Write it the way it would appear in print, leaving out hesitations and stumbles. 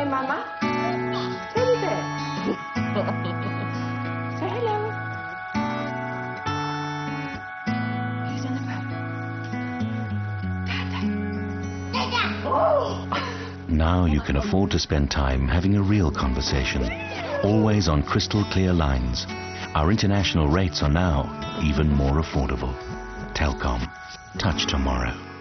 Say mama. Teddy bear. Say hello. He's on the phone. Dada. Oh. Now you can afford to spend time having a real conversation, always on crystal clear lines. Our international rates are now even more affordable. Telkom. Touch tomorrow.